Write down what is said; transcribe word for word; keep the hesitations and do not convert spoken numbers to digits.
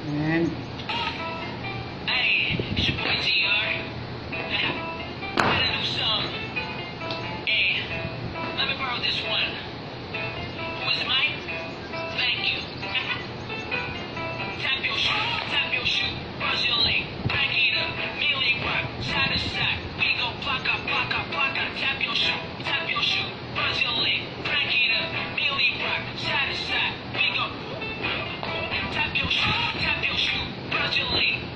And Hey, it's your boy T R. Got a new song. Hey, let me borrow this one. Who is mine? Thank you. Tap your shoe, tap your shoe, buzz your leg, back it up, melee rock, side to side. We go plaka, plaka, plaka. Tap your shoe, tap your shoe, buzz your leg, back it up, melee rock, side to side. We go tap your shoe, tap your shoe, buzz your leg.